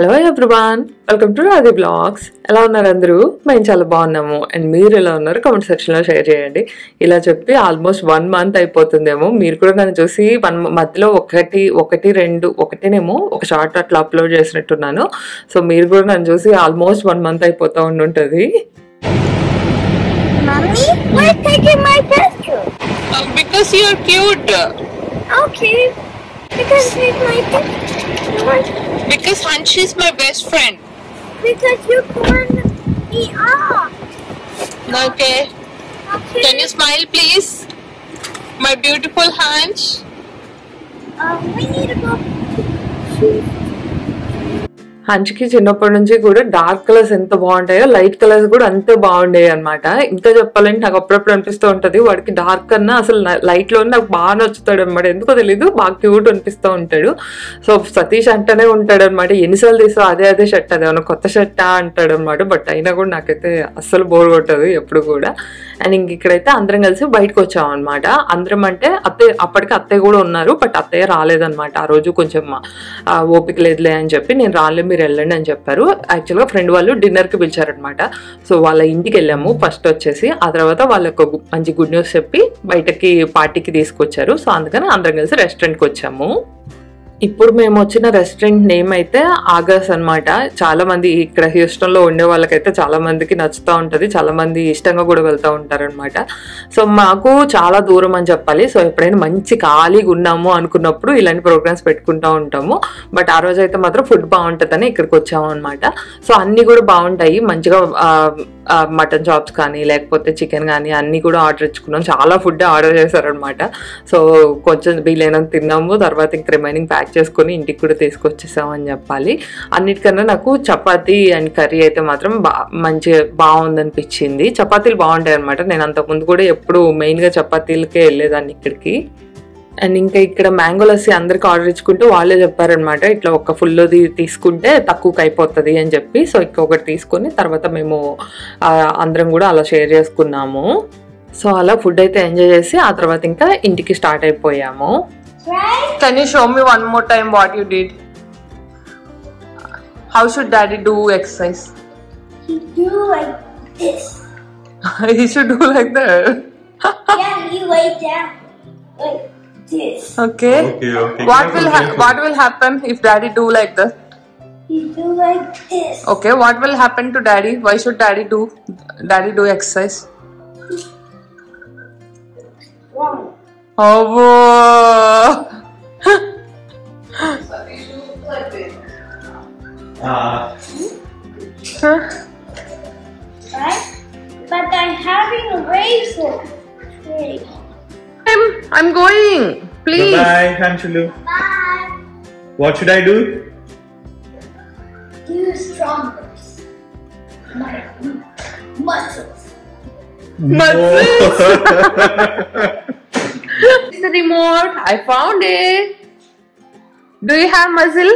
Hello everyone, welcome to Radhi blogs. ఎలా ఉన్నారు అందరూ? మేము చాలా బాగున్నాము. అండ్ మీరు ఎలా ఉన్నారు కామెంట్ సెక్షన్లో షేర్ చేయండి. ఇలా చెప్పి ఆల్మోస్ట్ 1 month అయిపోతుందేమో. మీరు కూడా నన్ను చూసి మధ్యలో ఒకటేనేమో ఒక షార్ట్ అట్లా అప్లోడ్ చేసినట్టున్నాను. సో మీరు కూడా నన్ను చూసి ఆల్మోస్ట్ 1 month అయిపోతూ ఉండుంటుంది. Mommy, why taking my picture? Because you're cute. Okay. Because it's my picture. Because Hanshi is my best friend. Because you turned me off. Okay. Okay. Can you smile please? My beautiful Hansh. We need to go. హంచ్కి చిన్నప్పటి నుంచి కూడా dark colours ఎంత బాగుంటాయో light colours కూడా అంతే బాగుండేవి అనమాట. ఇంకా చెప్పాలంటే నాకు అప్పుడప్పుడు అనిపిస్తూ ఉంటుంది వాడికి డార్క్ కన్నా అసలు లైట్ లో నాకు బాగా నచ్చుతాడు అనమాట. ఎందుకో తెలీదు, బాగా క్యూట్ అనిపిస్తూ ఉంటాడు. సో సతీష్ అంటేనే ఉంటాడు అనమాట. ఎన్నిసార్లు తీసా అదే షర్ట్, అదేమన్నా కొత్త షర్టా అంటాడు అనమాట. బట్ అయినా కూడా నాకైతే అస్సలు బోర్ కొట్టదు ఎప్పుడు కూడా. అండ్ ఇంక ఇక్కడైతే అందరం కలిసి బయటకు వచ్చాం అనమాట. అందరం అంటే అప్పటికి అత్తయ్య కూడా ఉన్నారు, బట్ అత్తయ్య రాలేదనమాట. ఆ రోజు కొంచెం ఓపిక లేదులే అని చెప్పి నేను రాలే, మీరు వెళ్ళండి అని చెప్పారు. యాక్చువల్గా ఫ్రెండ్ వాళ్ళు డిన్నర్కి పిలిచారనమాట. సో వాళ్ళ ఇంటికి వెళ్ళాము ఫస్ట్ వచ్చేసి. ఆ తర్వాత వాళ్ళకు మంచి గుడ్ న్యూస్ చెప్పి బయటకి పార్టీకి తీసుకొచ్చారు. సో అందుకని అందరం కలిసి రెస్టారెంట్కి వచ్చాము. ఇప్పుడు మేము వచ్చిన రెస్టారెంట్ నేమ్ అయితే ఆగస్ అనమాట. చాలా మంది ఇక్కడ హ్యూస్టన్లో ఉండే వాళ్ళకైతే చాలా మందికి నచ్చుతూ ఉంటుంది, చాలా మంది ఇష్టంగా కూడా వెళ్తూ ఉంటారనమాట. సో మాకు చాలా దూరం అని చెప్పాలి. సో ఎప్పుడైనా మంచి ఖాళీగా ఉన్నాము అనుకున్నప్పుడు ఇలాంటి ప్రోగ్రామ్స్ పెట్టుకుంటూ ఉంటాము. బట్ ఆ రోజు అయితే మాత్రం ఫుడ్ బాగుంటుందని ఇక్కడికి వచ్చాము అనమాట. సో అన్నీ కూడా బాగుంటాయి, మంచిగా మటన్ చాప్స్ కానీ లేకపోతే చికెన్ కానీ అన్నీ కూడా ఆర్డర్ ఇచ్చుకున్నాం. చాలా ఫుడ్ ఆర్డర్ చేశారనమాట. సో కొంచెం వీలైనంత తిన్నాము. తర్వాత ఇంక రిమైనింగ్ ప్యాక్ చేసుకొని ఇంటికి కూడా తీసుకొచ్చేసామని చెప్పాలి. అన్నిటికన్నా నాకు చపాతీ అండ్ కర్రీ అయితే మాత్రం బాగుందనిపించింది. చపాతీలు బాగుంటాయి అనమాట. నేను అంతకుముందు కూడా ఎప్పుడు మెయిన్గా చపాతీలకే వెళ్ళేదాన్ని ఇక్కడికి. అండ్ ఇంకా ఇక్కడ మ్యాంగో లస్సీ అందరికి ఆర్డర్ ఇచ్చుకుంటూ వాళ్ళే చెప్పారనమాట, ఇట్లా ఒక ఫుల్లోది తీసుకుంటే తక్కువకి అయిపోతుంది అని చెప్పి. సో ఇంకొకటి తీసుకొని తర్వాత మేము అందరం కూడా అలా షేర్ చేసుకున్నాము. సో అలా ఫుడ్ అయితే ఎంజాయ్ చేసి ఆ తర్వాత ఇంకా ఇంటికి స్టార్ట్ అయిపోయాము. Can you show me one more time what you did? How should daddy do exercise? He do like this. He should do like that. Yeah, he lay down like this. Okay. What will happen if daddy do like that? He do like this. Okay, what will happen to daddy? Why should daddy do exercise? Wrong. Oh. Right? But I'm having a razor. Okay. I'm going. Please. Bye, Hanshulu. Bye. What should I do? Do stronger. My muscles. It's the remote. I found it. Do you have muzzle?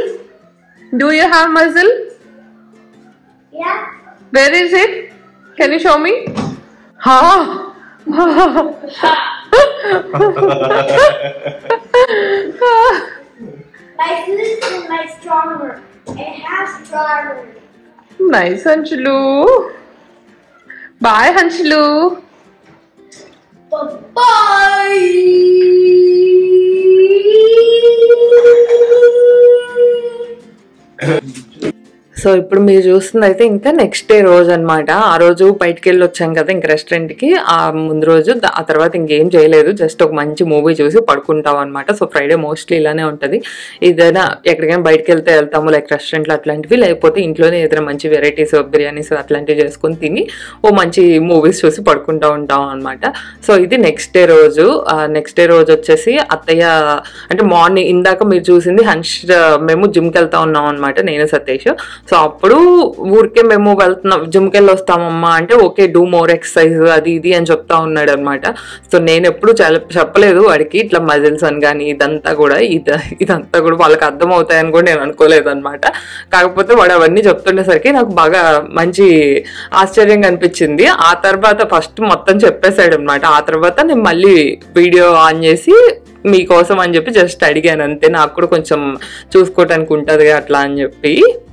Yeah. Where is it? Can you show me? Huh? My food is my stronger. It has strawberry. Nice, Hanshulu. Bye, Hanshulu. Bye-bye. So ఇప్పుడు మీరు చూస్తుంది అయితే ఇంకా next day రోజు అనమాట. ఆ రోజు బయటకు వెళ్ళి వచ్చాం కదా ఇంక రెస్టారెంట్కి. ఆ ముందు రోజు ఆ తర్వాత ఇంకేం చేయలేదు, జస్ట్ ఒక మంచి మూవీ చూసి పడుకుంటాం అనమాట. సో ఫ్రైడే మోస్ట్లీ ఇలానే ఉంటుంది. ఏదైనా ఎక్కడికైనా బయటకు వెళ్తాము లైక్ రెస్టారెంట్లు అట్లాంటివి, లేకపోతే ఇంట్లోనే ఏదైనా మంచి వెరైటీస్ బిర్యానీస్ అట్లాంటివి చేసుకొని తిని ఓ మంచి మూవీస్ చూసి పడుకుంటూ ఉంటాం అనమాట. సో ఇది నెక్స్ట్ డే రోజు. నెక్స్ట్ డే రోజు వచ్చేసి అత్తయ్య అంటే మార్నింగ్ ఇందాక మీరు చూసింది మేము జిమ్కి వెళ్తా ఉన్నాం అనమాట, నేను సతీష్. సో అప్పుడు ఊరికే మేము వెళ్తున్నాం, జిమ్కి వెళ్ళి వస్తామమ్మా అంటే ఓకే డూ మోర్ ఎక్సర్సైజ్ అది ఇది అని చెప్తా ఉన్నాడు అనమాట. సో నేను ఎప్పుడు చెప్పలేదు వాడికి ఇట్లా మజిల్స్ అని కానీ ఇదంతా కూడా వాళ్ళకి అర్థం అవుతాయని కూడా నేను అనుకోలేదు అనమాట. కాకపోతే వాడు అవన్నీ చెప్తుండేసరికి నాకు బాగా మంచి ఆశ్చర్యంగా అనిపించింది. ఆ తర్వాత ఫస్ట్ మొత్తం చెప్పేశాడు అనమాట. ఆ తర్వాత నేను మళ్ళీ వీడియో ఆన్ చేసి మీకోసం అని చెప్పి జస్ట్ అడిగాను అంతే, నాకు కూడా కొంచెం చూసుకోవటానికి ఉంటుంది అట్లా అని చెప్పి.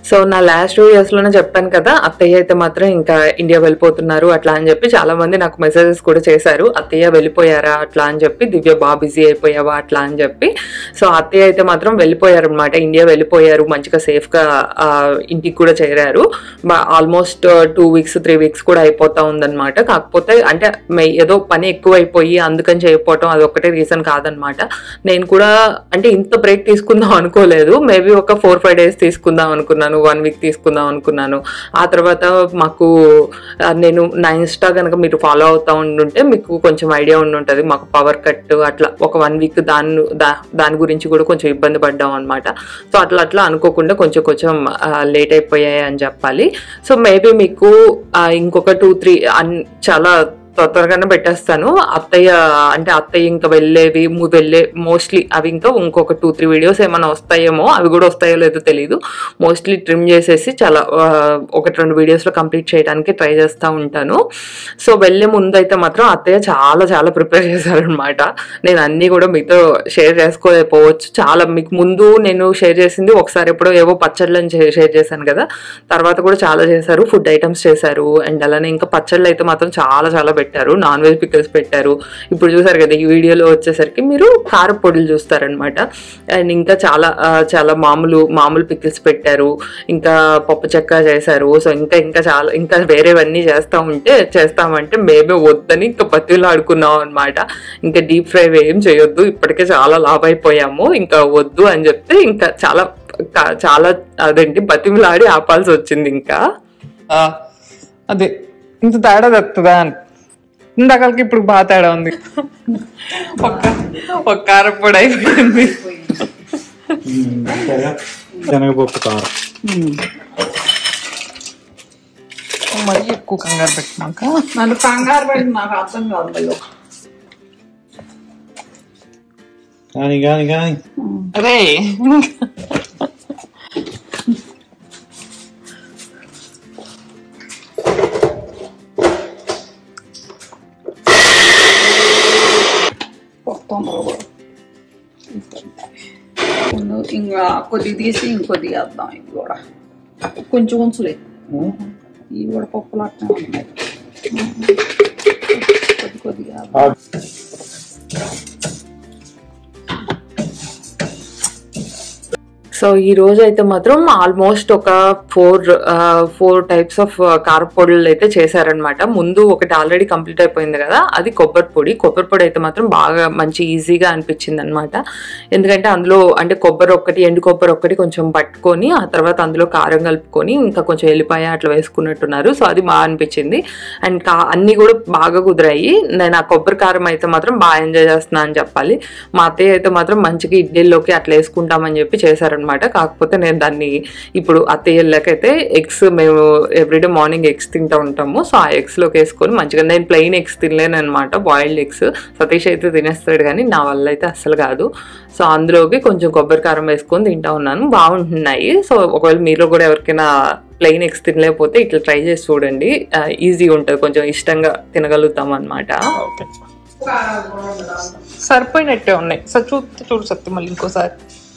సో నా లాస్ట్ 2 ఇయర్స్లోనే చెప్పాను కదా, అత్తయ్య అయితే మాత్రం ఇంకా ఇండియా వెళ్ళిపోతున్నారు అట్లా అని చెప్పి చాలా మంది నాకు మెసేజెస్ కూడా చేశారు, అత్తయ్య వెళ్ళిపోయారా అట్లా అని చెప్పి, దివ్య బాగా బిజీ అయిపోయావా అట్లా అని చెప్పి. సో అత్తయ్య అయితే మాత్రం వెళ్ళిపోయారు అనమాట, ఇండియా వెళ్ళిపోయారు, మంచిగా సేఫ్గా ఇంటికి కూడా చేరారు. ఆల్మోస్ట్ 2 వీక్స్ 3 వీక్స్ కూడా అయిపోతా ఉందన్నమాట. కాకపోతే అంటే ఏదో పని ఎక్కువైపోయి అందుకని చేయకపోవటం అదొక్కటే రీజన్ కాదనమాట. నేను కూడా అంటే ఇంత బ్రేక్ తీసుకుందాం అనుకోలేదు, మేబీ ఒక 4-5 డేస్ తీసుకుందాం అనుకున్నాను, 1 వీక్ తీసుకుందాం అనుకున్నాను. ఆ తర్వాత మాకు నేను నా ఇన్స్టా కనుక మీరు ఫాలో అవుతా ఉండుంటే మీకు కొంచెం ఐడియా ఉండుంటుంది, మాకు పవర్ కట్ అట్లా ఒక 1 వీక్ దాని గురించి కూడా కొంచెం ఇబ్బంది పడ్డాం అనమాట. సో అట్లా అనుకోకుండా కొంచెం లేట్ అయిపోయాయి అని చెప్పాలి. సో మేబీ మీకు ఇంకొక 2-3 చాలా త్వరగానే పెట్టేస్తాను. అత్తయ్య ఇంకా వెళ్ళే మోస్ట్లీ అవి ఇంకా ఇంకొక 2-3 వీడియోస్ ఏమైనా వస్తాయేమో, అవి కూడా వస్తాయో లేదో తెలియదు. మోస్ట్లీ ట్రిమ్ చేసేసి చాలా 1-2 వీడియోస్లో కంప్లీట్ చేయడానికి ట్రై చేస్తూ ఉంటాను. సో వెళ్ళే ముందు అయితే మాత్రం అత్తయ్య చాలా ప్రిపేర్ చేశారనమాట. నేను అన్నీ కూడా మీతో షేర్ చేసుకోలేకపోవచ్చు. చాలా మీకు ముందు నేను షేర్ చేసింది ఒకసారి ఎప్పుడో ఏవో పచ్చళ్ళని షేర్ చేశాను కదా, తర్వాత కూడా చాలా చేశారు, ఫుడ్ ఐటమ్స్ చేశారు. అండ్ అలానే ఇంకా పచ్చళ్ళు అయితే మాత్రం చాలా పెట్టారు, నాన్ వెజ్ పికిల్స్ పెట్టారు. ఇప్పుడు చూసారు కదా, ఈ వీడియోలో వచ్చేసరికి మీరు కారపొడులు చూస్తారనమాట. అండ్ ఇంకా చాలా మామూలు పికిల్స్ పెట్టారు, ఇంకా పప్పు చెక్క చేశారు. సో ఇంకా వేరేవన్నీ చేస్తామంటే మేమే వద్దని ఇంకా బతిలాడుకున్నాం అనమాట. ఇంకా డీప్ ఫ్రై ఏం చేయొద్దు, ఇప్పటికే చాలా లాభ అయిపోయాము, ఇంకా వద్దు అని చెప్తే ఇంకా చాలా అదేంటి బతిమిలాడి ఆపాల్సి వచ్చింది. ఇంకా అదే ఇంత తేడా తెస్తుందా అని ఇందాకలకి ఇప్పుడు బాగా తేడా ఉంది. ఒక కారపొడి అయిపోయింది. శనగపప్పు కారం మరీ ఎక్కువ కంగారు పెట్టినాక నన్ను కంగారు పెట్టి నాకు అర్థం కాదు. కానీ అరే ఇంకా కొద్దిగా తీసి ఇంకొద్ది వేద్దాం. ఇవి కూడా కొంచెం ఉంచులే, ఇవి కూడా పప్పులు అట్నే ఉన్నాయి. కొద్దిగా సో ఈ రోజు అయితే మాత్రం ఆల్మోస్ట్ ఒక 4 టైప్స్ ఆఫ్ కారపొడులు అయితే చేశారనమాట. ముందు ఒకటి ఆల్రెడీ కంప్లీట్ అయిపోయింది కదా, అది కొబ్బరి పొడి అయితే మాత్రం బాగా మంచి ఈజీగా అనిపించింది అనమాట. ఎందుకంటే అందులో అంటే ఎండు కొబ్బరి ఒక్కటి కొంచెం పట్టుకొని ఆ తర్వాత అందులో కారం కలుపుకొని ఇంకా కొంచెం ఎల్లిపాయ అట్లా వేసుకున్నట్టున్నారు. సో అది బాగా అనిపించింది. అండ్ అన్నీ కూడా బాగా కుదిరాయి. నేను ఆ కొబ్బరి కారం అయితే మాత్రం బాగా ఎంజాయ్ చేస్తున్నా అని చెప్పాలి. మా అత్తయ్య అయితే మాత్రం మంచిగా ఇడ్లీలోకి అట్లా వేసుకుంటామని చెప్పి చేశారనమాట. కాకపోతే నేను దాన్ని ఇప్పుడు అత్తయ్యలకైతే ఎగ్స్, మేము ఎవ్రీడే మార్నింగ్ ఎగ్స్ తింటూ ఉంటాము. సో ఆ ఎగ్స్లోకి వేసుకొని మంచిగా, నేను ప్లెయిన్ ఎగ్స్ తినలేను అనమాట, బాయిల్డ్ ఎగ్స్. సతీష్ అయితే తినేస్తాడు కానీ నా వల్ల అయితే అస్సలు కాదు. సో అందులోకి కొంచెం కొబ్బరి కారం వేసుకొని తింటా ఉన్నాను, బాగుంటున్నాయి. సో ఒకవేళ మీలో కూడా ఎవరికైనా ప్లెయిన్ ఎగ్స్ తినలేకపోతే ఇట్లా ట్రై చేసి చూడండి, ఈజీ ఉంటుంది, కొంచెం ఇష్టంగా తినగలుగుతాం అనమాట. సరిపోయినట్టే ఉన్నాయి. సార్ చూడు సత్యం మళ్ళీ ఇంకోసారి.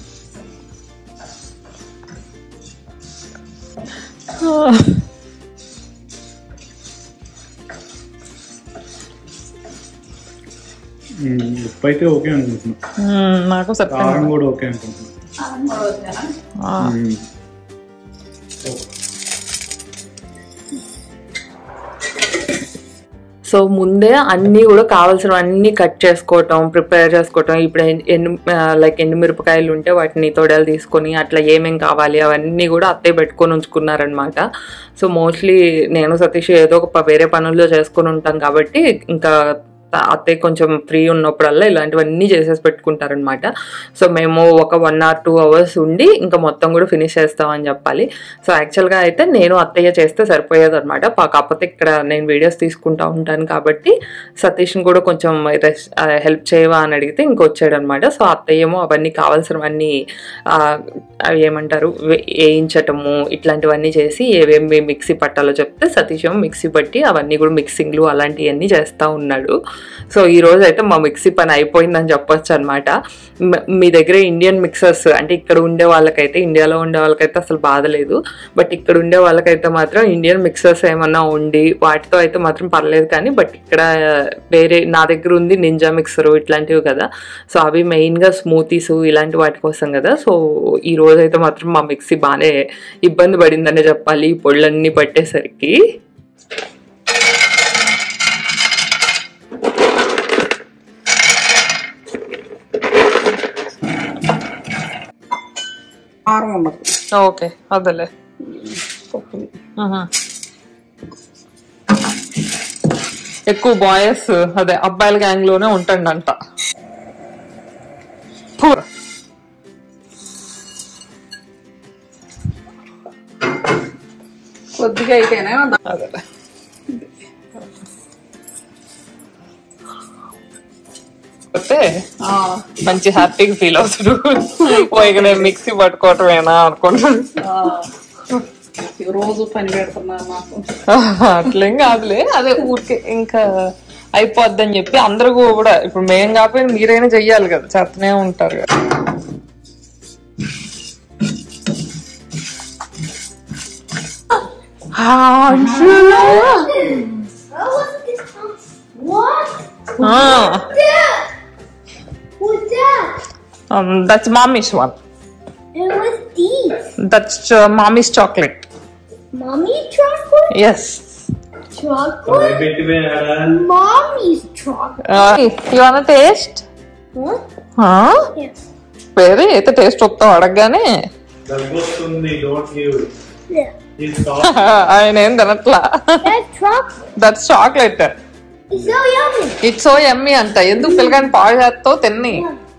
ఉప్పు అయితే ఓకే అనుకుంటున్నా, నాకు కారం కూడా ఓకే అనుకుంటున్నా. సో ముందే అన్నీ కూడా కావాల్సినవన్నీ కట్ చేసుకోవటం, ప్రిపేర్ చేసుకోవటం. ఇప్పుడు ఎండుమిరపకాయలు ఉంటే వాటిని తొడలు తీసుకొని అట్లా ఏమేం కావాలి అవన్నీ కూడా అత్తయ్య పెట్టుకొని ఉంచుకున్నారనమాట. సో మోస్ట్లీ నేను సతీష్ ఏదో ఒక వేరే పనుల్లో చేసుకొని ఉంటాం కాబట్టి ఇంకా అత్తయ్య కొంచెం ఫ్రీ ఉన్నప్పుడల్లా ఇలాంటివన్నీ చేసేసి పెట్టుకుంటారనమాట. సో మేము ఒక 1 or 2 hours ఉండి ఇంకా మొత్తం కూడా ఫినిష్ చేస్తామని చెప్పాలి. సో యాక్చువల్గా అయితే నేను అత్తయ్య చేస్తే సరిపోయేది అనమాట. కాకపోతే ఇక్కడ నేను వీడియోస్ తీసుకుంటూ ఉంటాను కాబట్టి సతీష్ని కూడా కొంచెం హెల్ప్ చేయవా అని అడిగితే ఇంకొచ్చాడనమాట. సో అత్తయ్యేమో అవన్నీ కావాల్సినవన్నీ ఏమంటారు వేయించటము ఇట్లాంటివన్నీ చేసి ఏవేమి మిక్సీ పట్టాలో చెప్తే సతీష్ ఏమో మిక్సీ పట్టి అవన్నీ కూడా మిక్సింగ్లు అలాంటివన్నీ చేస్తూ ఉన్నాడు. సో ఈ రోజు అయితే మా మిక్సీ పని అయిపోయిందని చెప్పొచ్చు అనమాట. మీ దగ్గర ఇండియన్ మిక్సర్స్ అంటే ఇక్కడ ఉండే వాళ్ళకైతే, ఇండియాలో ఉండే వాళ్ళకైతే అసలు బాధ లేదు. బట్ ఇక్కడ ఉండే వాళ్ళకైతే మాత్రం ఇండియన్ మిక్సర్స్ ఏమన్నా ఉండి వాటితో అయితే మాత్రం పర్లేదు. కానీ బట్ ఇక్కడ వేరే నా దగ్గర ఉంది నింజా మిక్సర్ ఇట్లాంటివి కదా. సో అవి మెయిన్గా స్మూతీస్ ఇలాంటి వాటి కోసం కదా. సో ఈ రోజు అయితే మాత్రం మా మిక్సీ బాగానే ఇబ్బంది పడిందనే చెప్పాలి ఈ పొళ్ళన్నీ పట్టేసరికి. ఓకే అదేలే. ఎక్కువ బాయ్స్ అదే అబ్బాయిల గ్యాంగ్ లోనే ఉంటాడంట. కొద్దిగా అయితేనే అదేలే. మంచి హ్యాపీగా ఫీల్ అవుతాడు. ఇక నేను మిక్సీ పట్టుకోవటమేనా అనుకుంటాను. రోజు పని పెడుతున్నా నాకు అట్లేం కాదులే, అదే ఊరికే ఇంకా అయిపోద్దని చెప్పి అందరూ కూడా ఇప్పుడు మేం కాకపోయినా మీరైనా చెయ్యాలి కదా, చేస్తూనే ఉంటారు కదా. That's mommy's one. And what's these? That's mommy's chocolate. Mommy chocolate? Yes. Chocolate? Mommy's chocolate. You wanna taste? Huh? Yes. వేరే అయితే టేస్ట్ వస్తావు అడగగానే Yeah. ఆయన ఏం తినట్లా. That's chocolate. That's chocolate. It's so yummy. It's so yummy అంట. ఎందుకు పిల్లగాని పాడు చేస్తావు తిన్ని.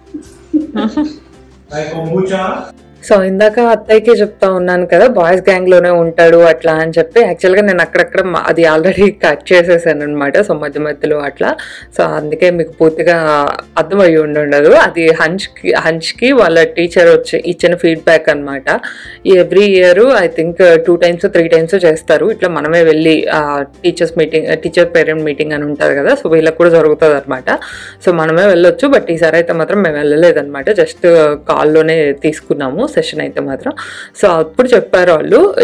సో ఇందాక అత్తయ్యకి చెప్తా ఉన్నాను కదా బాయ్స్ గ్యాంగ్ లోనే ఉంటాడు అట్లా అని చెప్పి. యాక్చువల్గా నేను అక్కడక్కడ అది ఆల్రెడీ కట్ చేసేసాను అనమాట. సో మధ్య మధ్యలో అట్లా. సో అందుకే మీకు పూర్తిగా అర్థమయ్యి ఉండదు. అది హంచ్కి వాళ్ళ టీచర్ వచ్చి ఇచ్చిన ఫీడ్బ్యాక్ అనమాట. Every year I think 2 times 3 times చేస్తారు ఇట్లా. మనమే వెళ్ళి టీచర్ పేరెంట్ మీటింగ్ అని ఉంటుంది కదా. సో వీళ్ళకి కూడా జరుగుతుంది అనమాట. సో మనమే వెళ్ళొచ్చు. బట్ ఈసారి అయితే మాత్రం మేము వెళ్ళలేదన్నమాట. జస్ట్ కాల్లోనే తీసుకున్నాము సెషన్ అయితే మాత్రం. సో అప్పుడు చెప్పారు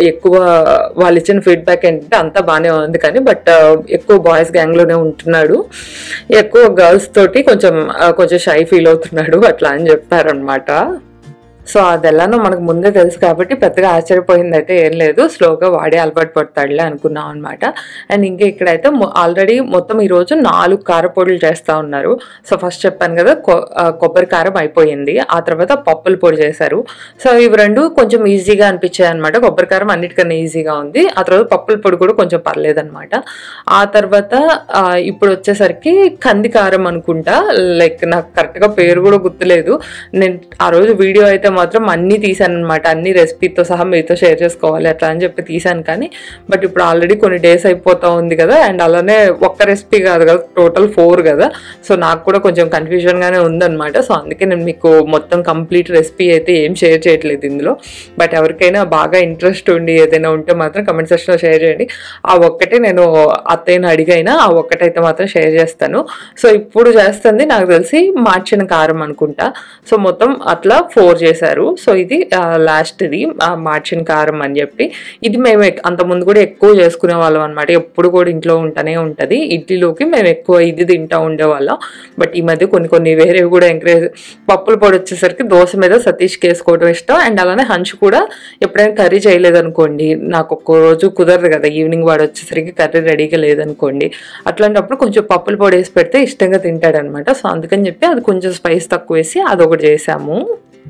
వాళ్ళు ఇచ్చిన ఫీడ్బ్యాక్ ఏంటంటే అంతా బాగానే ఉంది కానీ బట్ ఎక్కువ బాయ్స్ గ్యాంగ్ లోనే ఉంటున్నాడు, ఎక్కువ గర్ల్స్ తోటి కొంచెం షై ఫీల్ అవుతున్నాడు అట్లా అని చెప్పారనమాట. సో అది ఎలానో మనకు ముందే తెలుసు కాబట్టి పెద్దగా ఆశ్చర్యపోయింది అయితే ఏం లేదు. స్లోగా వాడే అలవాటు పడతాడులే అనుకున్నాం అనమాట. అండ్ ఇంకా ఇక్కడైతే ఆల్రెడీ మొత్తం ఈరోజు 4 కారపొడులు చేస్తూ ఉన్నారు. సో ఫస్ట్ చెప్పాను కదా కొబ్బరి కారం అయిపోయింది, ఆ తర్వాత పప్పుల పొడి చేశారు. సో ఇవి 2 కొంచెం ఈజీగా అనిపించాయి అనమాట. కొబ్బరి కారం అన్నిటికన్నా ఈజీగా ఉంది, ఆ తర్వాత పప్పుల పొడి కూడా కొంచెం పర్లేదనమాట. ఆ తర్వాత ఇప్పుడు వచ్చేసరికి కంది కారం అనుకుంటా, లైక్ నాకు కరెక్ట్గా పేరు కూడా గుర్తులేదు. నేను ఆ రోజు వీడియో అయితే మాత్రం అన్ని తీసాను అనమాట, అన్ని రెసిపీతో సహా మీతో షేర్ చేసుకోవాలి అట్లా అని చెప్పి తీసాను. కానీ బట్ ఇప్పుడు ఆల్రెడీ కొన్ని డేస్ అయిపోతా ఉంది కదా. అండ్ అలానే ఒక్క రెసిపీ కాదు కదా, టోటల్ 4 కదా. సో నాకు కూడా కొంచెం కన్ఫ్యూజన్గానే ఉందన్నమాట. సో అందుకే నేను మీకు మొత్తం కంప్లీట్ రెసిపీ అయితే ఏం షేర్ చేయట్లేదు ఇందులో. బట్ ఎవరికైనా బాగా ఇంట్రెస్ట్ ఉండి ఏదైనా ఉంటే మాత్రం కమెంట్ సెక్షన్లో షేర్ చేయండి. ఆ ఒక్కటే నేను అత్తయ్యని అడిగైనా ఆ ఒక్కటైతే మాత్రం షేర్ చేస్తాను. సో ఇప్పుడు చేస్తుంది నాకు తెలిసి మార్చిన కారం అనుకుంటా. సో మొత్తం అట్లా 4 చేశారు. సో ఇది లాస్ట్ ఇది మార్చిన కారం అని చెప్పి. ఇది మేము అంతకుముందు కూడా ఎక్కువ చేసుకునే వాళ్ళం అనమాట. ఎప్పుడు కూడా ఇంట్లో ఉంటూనే ఉంటుంది. ఇడ్లీలోకి మేము ఎక్కువ ఇది తింటూ ఉండేవాళ్ళం. బట్ ఈ మధ్య కొన్ని వేరేవి కూడా ఎంకరేజ్. పప్పుల పొడి వచ్చేసరికి దోశ మీద సతీష్కి వేసుకోవడం ఇష్టం. అండ్ అలానే హంచు కూడా ఎప్పుడైనా కర్రీ చేయలేదనుకోండి, నాకు ఒక్క రోజు కుదరదు కదా, ఈవినింగ్ వాడు వచ్చేసరికి కర్రీ రెడీగా లేదనుకోండి, అట్లాంటప్పుడు కొంచెం పప్పుల పొడి వేసి పెడితే ఇష్టంగా తింటాడనమాట. సో అందుకని చెప్పి అది కొంచెం స్పైస్ తక్కువ వేసి అదొకటి చేసాము.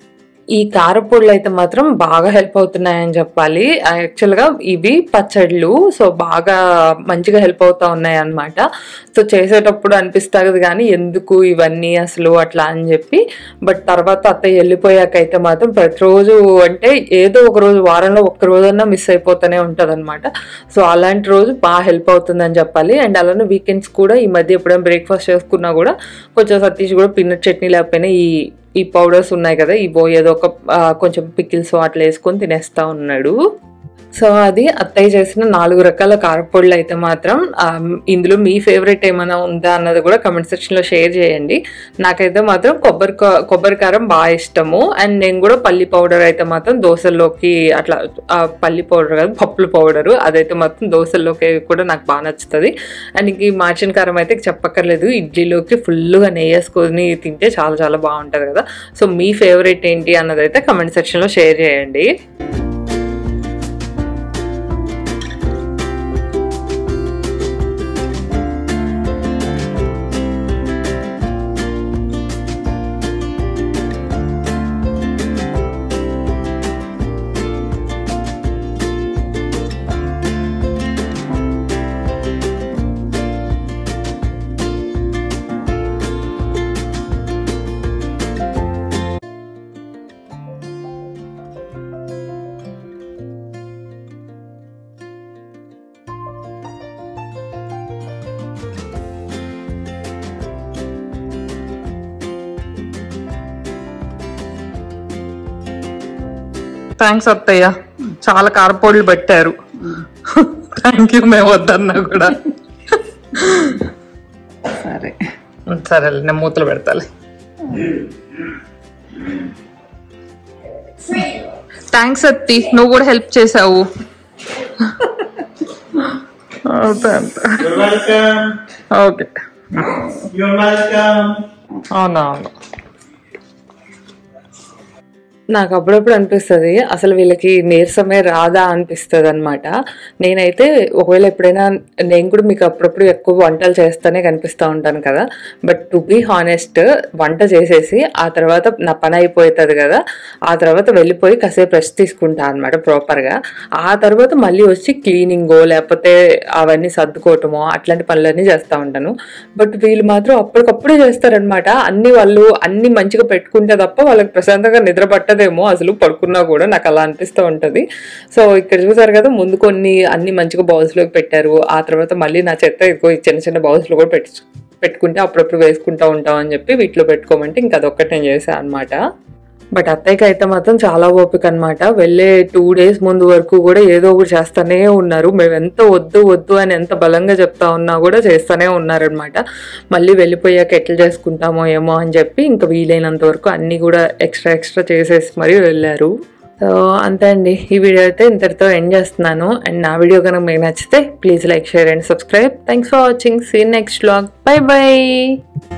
ఈ కారపొడులు అయితే మాత్రం బాగా హెల్ప్ అవుతున్నాయని చెప్పాలి. యాక్చువల్గా ఇవి పచ్చళ్ళు, సో బాగా మంచిగా హెల్ప్ అవుతా ఉన్నాయి అనమాట. సో చేసేటప్పుడు అనిపిస్తుంది కానీ ఎందుకు ఇవన్నీ అసలు అట్లా అని చెప్పి. బట్ తర్వాత అత్తయ్య వెళ్ళిపోయాక అయితే మాత్రం ప్రతిరోజు అంటే ఏదో ఒక రోజు వారంలో ఒక్క రోజన్నా మిస్ అయిపోతూనే ఉంటుంది అనమాట. సో అలాంటి రోజు బాగా హెల్ప్ అవుతుందని చెప్పాలి. అండ్ అలానే వీకెండ్స్ కూడా ఈ మధ్య ఎప్పుడైనా బ్రేక్ఫాస్ట్ చేసుకున్నా కూడా కొంచెం సతీష్ కూడా పీనట్ చట్నీ లేకపోయినా ఈ పౌడర్స్ ఉన్నాయి కదా, ఇవో ఏదో ఒక కొంచెం పికిల్స్ అట్లా వేసుకొని తినేస్తా ఉన్నాడు. సో అది అత్తయ్య చేసిన 4 రకాల కారపొడులు అయితే మాత్రం ఇందులో మీ ఫేవరెట్ ఏమైనా ఉందా అన్నది కూడా కమెంట్ సెక్షన్లో షేర్ చేయండి. నాకైతే మాత్రం కొబ్బరి కారం బాగా ఇష్టము. అండ్ నేను కూడా పల్లి పౌడర్ అయితే మాత్రం దోశల్లోకి అట్లా పల్లి పౌడర్ కాదు పప్పుల పౌడరు అదైతే మాత్రం దోశల్లోకి కూడా నాకు బాగా నచ్చుతుంది. అండ్ ఈ మార్చిన కారం అయితే చెప్పక్కర్లేదు, ఇడ్లీలోకి ఫుల్గా నెయ్యి వేసుకొని తింటే చాలా చాలా బాగుంటుంది కదా. సో మీ ఫేవరెట్ ఏంటి అన్నదైతే కమెంట్ సెక్షన్లో షేర్ చేయండి. థ్యాంక్స్ అత్తయ్య, చాలా కారపొడులు పెట్టారు. థ్యాంక్ యూ, మేము వద్దన్నా కూడా. సరే సరే నేను మూతలు పెడతాలే. థ్యాంక్స్ అత్తి, నువ్వు కూడా హెల్ప్ చేసావు. ఓకే అవునవును. నాకు అప్పుడప్పుడు అనిపిస్తుంది అసలు వీళ్ళకి నీరసమే రాదా అనిపిస్తుంది అనమాట. నేనైతే ఒకవేళ ఎప్పుడైనా నేను కూడా మీకు అప్పుడప్పుడు ఎక్కువ వంటలు చేస్తానే కనిపిస్తూ ఉంటాను కదా. బట్ టు బీ హానెస్ట్, వంట చేసేసి ఆ తర్వాత నా పని అయిపోతుంది కదా, ఆ తర్వాత వెళ్ళిపోయి కాసేపు రెస్ట్ తీసుకుంటాను అనమాట ప్రాపర్గా. ఆ తర్వాత మళ్ళీ వచ్చి క్లీనింగో లేకపోతే అవన్నీ సర్దుకోవటమో అట్లాంటి పనులన్నీ చేస్తూ ఉంటాను. బట్ వీళ్ళు మాత్రం అప్పటికప్పుడే చేస్తారనమాట. వాళ్ళు అన్ని మంచిగా పెట్టుకుంటే తప్ప వాళ్ళకి ప్రశాంతంగా నిద్ర పట్టదేమో అసలు పడుకున్నా కూడా, నాకు అలా అనిపిస్తూ ఉంటుంది. సో ఇక్కడ చూసారు కదా, ముందు అన్ని మంచిగా బౌల్స్లోకి పెట్టారు. ఆ తర్వాత మళ్ళీ నా చెత్త ఇదిగో చిన్న చిన్న బౌల్స్లో కూడా పెట్టుకుంటే అప్పుడప్పుడు వేసుకుంటూ ఉంటాం అని చెప్పి వీటిలో పెట్టుకోమంటే ఇంకా అదొక్కటి నేను చేశాను అనమాట. బట్ అత్తయ్యకి అయితే మాత్రం చాలా ఓపిక అనమాట. వెళ్ళే 2 days ముందు వరకు కూడా ఏదో ఒకటి చేస్తూనే ఉన్నారు. మేము ఎంత వద్దు అని ఎంత బలంగా చెప్తా ఉన్నా కూడా చేస్తూనే ఉన్నారనమాట. మళ్ళీ వెళ్ళిపోయాక ఎట్లా చేసుకుంటామో ఏమో అని చెప్పి ఇంకా వీలైనంత వరకు అన్నీ కూడా ఎక్స్ట్రా చేసేసి మరీ వెళ్ళారు. సో అంతే అండి, ఈ వీడియో అయితే ఇంతటితో ఎండ్ చేస్తున్నాను. అండ్ నా వీడియో కనుక మీకు నచ్చితే please like, share and subscribe. Thanks for watching. See next vlog. By.